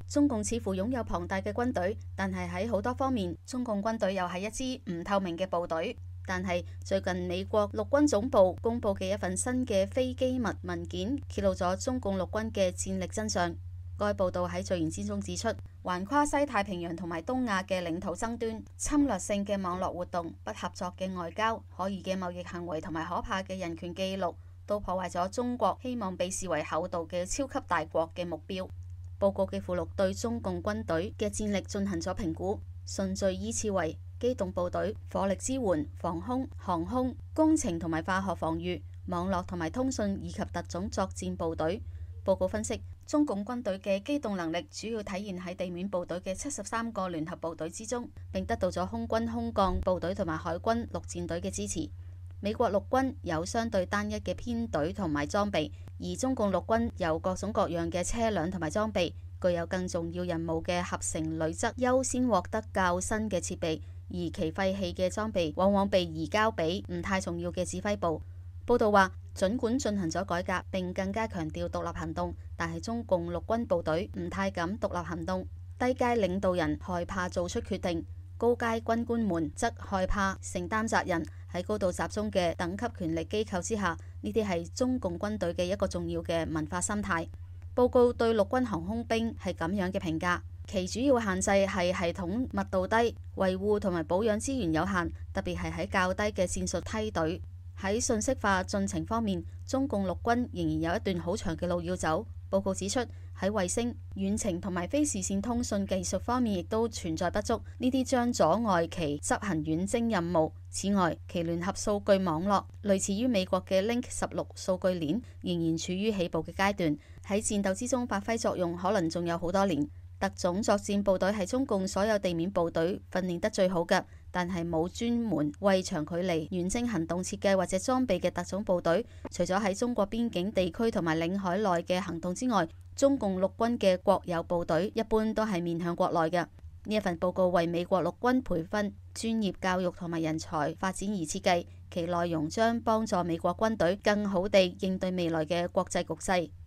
中共似乎擁有龐大嘅軍隊，但係喺好多方面，中共軍隊又係一支唔透明嘅部隊。但係最近美國陸軍總部公佈嘅一份新嘅非機密文件，揭露咗中共陸軍嘅戰力真相。該報道喺序言之中指出，橫跨西太平洋同埋東亞嘅領土爭端、侵略性嘅網絡活動、不合作嘅外交、可疑嘅貿易行為同埋可怕嘅人權記錄，都破壞咗中國希望被視為厚道嘅超級大國嘅目標。報告嘅附錄對中共軍隊嘅戰力進行咗評估，順序依次為機動部隊、火力支援、防空、航空、工程同埋化學防禦、網絡同埋通訊以及特種作戰部隊。報告分析，中共軍隊嘅機動能力主要體現喺地面部隊嘅73個聯合部隊之中，並得到咗空軍空降部隊同埋海軍陸戰隊嘅支持。美國陸軍有相對單一嘅編隊同埋裝備，而中共陸軍有各種各樣嘅車輛同埋裝備，具有更重要任務嘅合成旅則優先獲得較新嘅設備，而其廢棄嘅裝備往往被移交俾唔太重要嘅指揮部。報道話，儘管進行咗改革並更加強調獨立行動，但係中共陸軍部隊唔太敢獨立行動，低階領導人害怕做出決定，高階軍官們則害怕承擔責任。喺高度集中嘅等級權力機構之下，呢啲係中共軍隊嘅一個重要嘅文化心態。報告對陸軍航空兵係咁樣嘅評價，其主要限制係系統密度低、維護同埋保養資源有限，特別係喺較低嘅戰術梯隊。喺信息化進程方面，中共陸軍仍然有一段好長嘅路要走。報告指出，喺衛星、遠程同埋非視線通訊技術方面亦都存在不足，呢啲將阻礙其執行遠征任務。此外，其聯合數據網絡類似於美國嘅 Link16數據鏈，仍然處於起步嘅階段，喺戰鬥之中發揮作用可能仲有好多年。特種作戰部隊係中共所有地面部隊訓練得最好嘅，但係冇專門為長距離遠征行動設計或者裝備嘅特種部隊。除咗喺中國邊境地區同埋領海內嘅行動之外，中共陸軍嘅國有部隊一般都係面向國內嘅。呢一份報告為美國陸軍培訓、專業教育同埋人才發展而設計，其內容將幫助美國軍隊更好地應對未來嘅國際局勢。